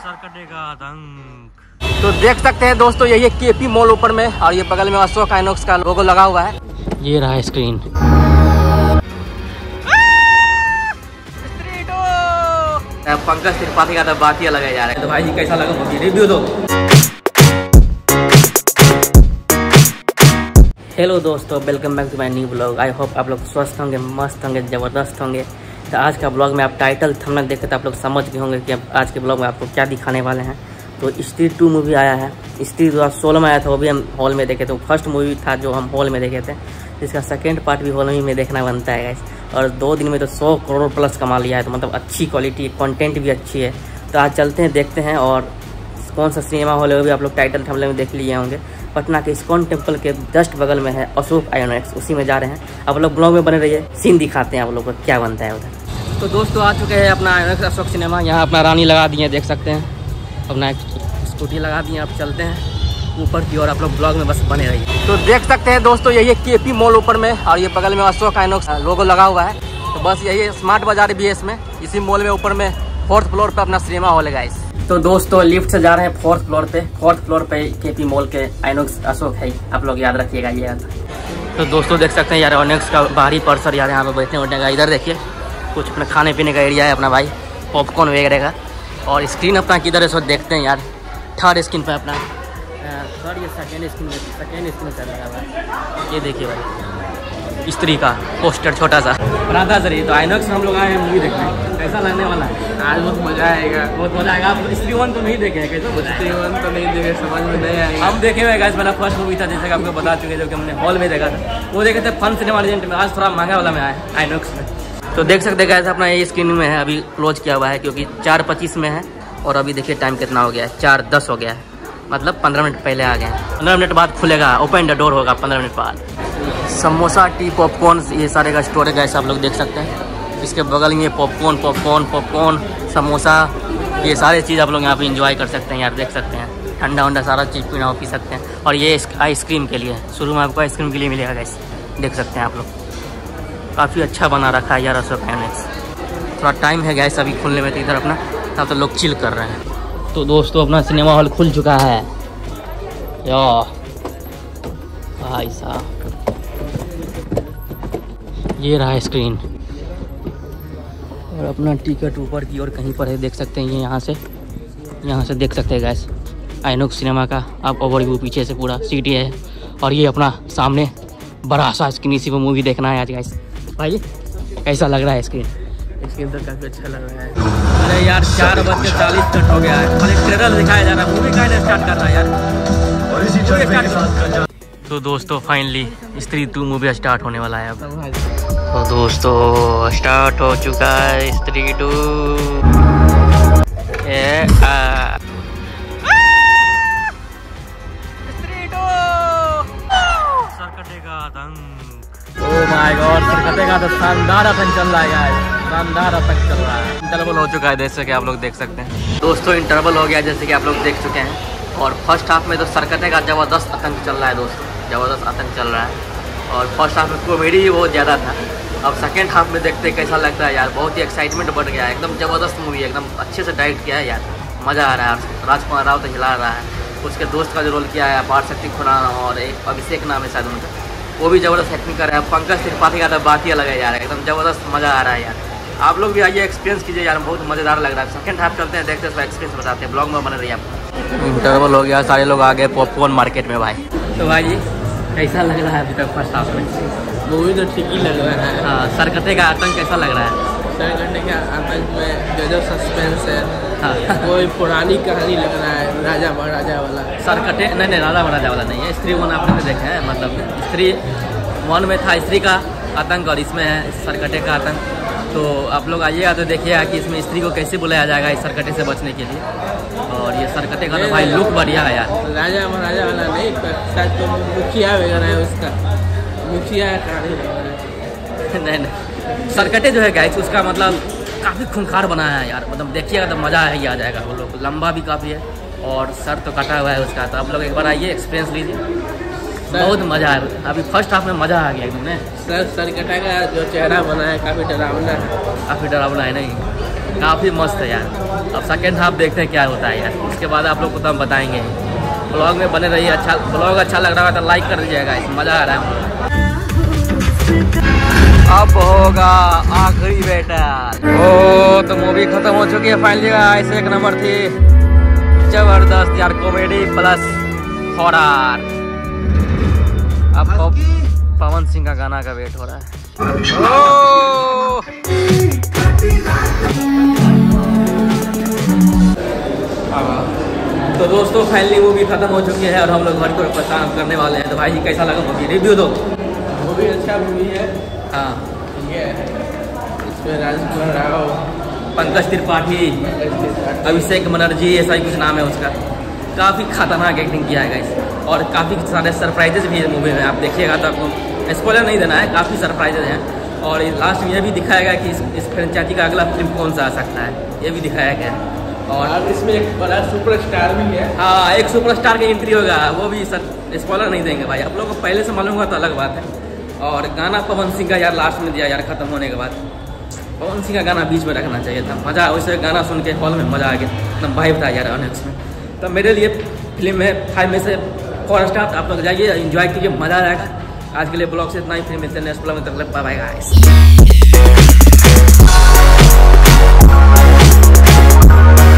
सरकटे का आतंक। तो देख सकते हैं दोस्तों, यही केपी मॉल ऊपर में, और ये बगल में अशोक आइनॉक्स का लोगो लगा हुआ है। ये रहा स्क्रीन। पंकज त्रिपाठी का तो बात ही अलग है यार। तो भाई जी कैसा लगा मूवी, रिव्यू दो। हेलो दोस्तों, welcome back to my new blog. I hope आप लोग स्वस्थ होंगे, मस्त होंगे, ज़बरदस्त होंगे। तो आज का ब्लॉग में आप टाइटल थंबनेल देखे तो आप लोग समझ गए होंगे कि आज के ब्लॉग में आपको क्या दिखाने वाले हैं। तो स्त्री 2 मूवी आया है। स्त्री 2016 में आया था, वो भी हम हॉल में देखे थे। फर्स्ट मूवी था जो हम हॉल में देखे थे, इसका सेकेंड पार्ट भी हॉल में देखना बनता है गाइस। और 2 दिन में तो 100 करोड़ प्लस कमा लिया है, तो मतलब अच्छी क्वालिटी, कंटेंट भी अच्छी है। तो आज चलते हैं, देखते हैं। और कौन सा सिनेमा हॉल है वो भी आप लोग टाइटल थंबनेल में देख लिए होंगे। पटना के इस्कॉन टेम्पल के जस्ट बगल में है अशोक आइनॉक्स, उसी में जा रहे हैं। आप लोग ब्लॉग में बने रहिए, सीन दिखाते हैं आप लोग को क्या बनता है उधर। तो दोस्तों आ चुके हैं अपना आइनॉक्स अशोक सिनेमा। यहाँ अपना रानी लगा दिए, देख सकते हैं। अपना एक स्कूटी लगा दिए। अब चलते हैं ऊपर की ओर, आप लोग ब्लॉग में बस बने रहिए। तो देख सकते हैं दोस्तों, यही केपी मॉल ऊपर में, और ये बगल में अशोक आइनॉक्स लोगो लगा हुआ है। तो बस यही स्मार्ट बाजार भी है इसमें, इसी मॉल में ऊपर में 4th फ्लोर पे अपना सिनेमा हॉल है गाइस। तो दोस्तों लिफ्ट से जा रहे हैं 4th फ्लोर पे। 4th फ्लोर पे केपी मॉल के आइनॉक्स अशोक है, आप लोग याद रखिएगा ये। तो दोस्तों देख सकते हैं यार, आइनॉक्स का बाहरी परिसर यार, यहाँ पे बैठने उठने का। इधर देखिए कुछ अपना खाने पीने का एरिया है अपना भाई, पॉपकॉर्न वगैरह का। और स्क्रीन अपना किधर है सो देखते हैं यार। 3rd स्क्रीन पे अपना, सर ये सेकेंड स्क्रीन में चल रहा है। ये देखिए भाई, स्त्री का पोस्टर छोटा सा राधा सर। तो आइनॉक्स में हम लोग आए हैं मूवी देखने, कैसा लगने वाला है? आज बहुत मजा आएगा, बहुत मजा आएगा। आप स्त्री 1 तो नहीं देखे हैं, कैसा मजा? स्त्री 1 तो नहीं देखे, समझ में नहीं आएगा। हम देखे हुए गाइस, मेरा फर्स्ट मूवी था जैसे कि आपको बता चुके, जो कि हमने हॉल में देखा था। वो देखे थे फन सिनेमा लेजेंड में। आज थोड़ा महंगा वाला में आया आइनॉक्स में। तो देख सकते गाइस, अपना ये स्क्रीन में है, अभी क्लोज किया हुआ है क्योंकि 4:25 में है। और अभी देखिए टाइम कितना हो गया है, 4:10 हो गया है, मतलब 15 मिनट पहले आ गए हैं। 15 मिनट बाद खुलेगा, ओपन द डोर होगा 15 मिनट बाद। समोसा, टी, पॉपकॉर्न, ये सारे का स्टोर है गाइस, आप लोग देख सकते हैं। इसके बगल में पॉपकॉर्न, समोसा, ये सारे चीज़ आप लोग यहाँ पे एंजॉय कर सकते हैं यार, देख सकते हैं। ठंडा वंडा सारा चीज़ पीना हो, पी सकते हैं। और ये आइसक्रीम के लिए, शुरू में आपको आइसक्रीम के लिए मिलेगा गाइस, देख सकते हैं आप लोग। काफ़ी अच्छा बना रखा है यार अशोक आइनॉक्स। थोड़ा टाइम है गैस अभी खुलने में, तो इधर अपना तब तो लोग चिल कर रहे हैं। तो दोस्तों अपना सिनेमा हॉल खुल चुका है यार भाई साहब। ये रहा स्क्रीन, और अपना टिकट ऊपर की ओर कहीं पर है, देख सकते हैं। ये यहाँ से देख सकते हैं गैस आइनॉक्स सिनेमा का आप ओवरव्यू। पीछे से पूरा सीटी है, और ये अपना सामने बड़ा सा स्क्रीन, इसी पर मूवी देखना है आज गैस। भाई कैसा लग रहा है स्क्रीन? स्क्रीन तो काफी अच्छा लग रहा है। अरे यार 4:40 हो गया है, और एक ट्रेलर दिखाया जा रहा है। मूवी का स्टार्ट कर रहा है यार। तो दोस्तों फाइनली स्त्री 2 मूवी स्टार्ट होने वाला है अब। तो दोस्तों स्टार्ट हो चुका है स्त्री 2। सरकटे का आतंक। ओह माय गॉड, सरकटे का तो शानदार आतंक चल रहा है यार, शानदार आतंक चल रहा है। इंटरवल हो चुका है जैसे कि आप लोग देख सकते हैं। दोस्तों इंटरवल हो गया जैसे कि आप लोग देख चुके हैं। और फर्स्ट हाफ में तो सरकटे का ज़बरदस्त आतंक चल रहा है दोस्तों, ज़बरदस्त आतंक चल रहा है। और फर्स्ट हाफ में कॉमेडी भी बहुत ज़्यादा था। अब सेकेंड हाफ में देखते कैसा लगता है यार, बहुत ही एक्साइटमेंट बढ़ गया है। एकदम ज़बरदस्त मूवी है, एकदम अच्छे से डायरेक्ट किया है यार, मज़ा आ रहा है। राजकुमार राव तो हिला रहा है, उसके दोस्त का जो रोल किया है अपार शक्ति खुराना, और एक अभिषेक नाम है शायद उनका, वो भी ज़बरदस्त एक्टिंग कर रहा है। पंकज त्रिपाठी का तो बात ही अलग है यार, एकदम ज़बरदस्त मज़ा आ रहा है यार। आप लोग भी आइए, एक्सपीरियंस कीजिए यार, बहुत मज़ेदार लग रहा है। सेकंड हाफ चलते हैं, देखते हैं एक्सपीरियंस बताते हैं। ब्लॉग में बने रहिए आप। इंटरवल हो गया, सारे लोग आ गए पॉपकॉर्न मार्केट में भाई। तो भाई जी कैसा लग रहा है अभी तक फर्स्ट हाफ में? मूवी तो ठीक ही लग रहा है। हाँ, सरकटे का आतंक कैसा लग रहा है? सरकटे का आतंक में गजब सस्पेंस है। हाँ। कोई पुरानी कहानी लग रहा है, राजा महाराजा वाला। सरकटे नहीं, राजा महाराजा वाला नहीं है। स्त्री 1 आपने देखे हैं, मतलब स्त्री 1 में था स्त्री का आतंक, और इसमें है सरकटे का आतंक। तो आप लोग आइएगा तो देखिएगा कि इसमें स्त्री को कैसे बुलाया जाएगा इस सरकटे से बचने के लिए। और ये सरकटे का तो भाई लुक बढ़िया है यार। राजा महाराजा वाला नहीं, शायद तो मुखिया वगैरह है, उसका मुखिया कहानी नहीं, सरकटे जो है गाइस उसका मतलब काफ़ी खूंखार बनाया है यार, मतलब देखिएगा तो मज़ा ही आ जाएगा। वो लोग लंबा भी काफ़ी है, और सर तो कटा हुआ है उसका। तो आप लोग एक बार आइए, एक्सपीरियंस लीजिए, बहुत मज़ा है। अभी फर्स्ट हाफ में मज़ा आ गया एकदम। सरकटा का जो चेहरा बना है काफ़ी डरावना है। काफ़ी डरावना है नहीं? काफ़ी मस्त है यार। अब सेकेंड हाफ देखते हैं क्या होता है यार, उसके बाद आप लोग को तो हम बताएंगे। ब्लॉग में बने रहिए। अच्छा ब्लॉग अच्छा लग रहा है तो लाइक कर दीजिएगा, इसमें मज़ा आ रहा है। अब होगा आखिरी बैटल। ओ तो मूवी खत्म हो चुकी है फाइनली गाइस। एक नंबर थी, जबरदस्त यार, कॉमेडी प्लस हॉरर। अब पवन सिंह का गाना का वेट हो रहा है। तो दोस्तों फाइनली मूवी खत्म हो चुकी है और हम लोग घर को प्रस्थान करने वाले हैं। तो भाई कैसा लगा मूवी, रिव्यू दो। मूवी अच्छा मूवी है। हाँ ये इसमें राजकुमार राव, पंकज त्रिपाठी, अभिषेक बनर्जी, ऐसा ही कुछ नाम है उसका। काफ़ी खतरनाक एक्टिंग किया है गाइस और काफ़ी सारे सरप्राइजेज भी है मूवी में। आप देखिएगा तो आपको स्पॉइलर नहीं देना है, काफ़ी सरप्राइजेज हैं। और लास्ट में ये भी दिखाया गया कि इस फ्रेंचाइजी का अगला फिल्म कौन सा आ सकता है, ये भी दिखाया गया है। और इसमें एक बड़ा सुपरस्टार भी है। हाँ, एक सुपरस्टार की एंट्री होगा, वो भी सर स्पॉइलर नहीं देंगे भाई। आप लोगों को पहले से मालूम होगा तो अलग बात है। और गाना पवन सिंह का यार लास्ट में दिया यार, खत्म होने के बाद पवन सिंह का गाना बीच में रखना चाहिए था। मज़ा, वैसे गाना सुन के हॉल में मज़ा आ गया, एकदम वाइब था यार ऑनेक्स में। तो मेरे लिए फिल्म में 5 में से 4 स्टार। आप लोग जाइए, एंजॉय कीजिए, मज़ा आएगा। आज के लिए ब्लॉग से इतना ही, फिर मिलते हैं नेक्स्ट ब्लॉग में। तक बाय बाय गाइस।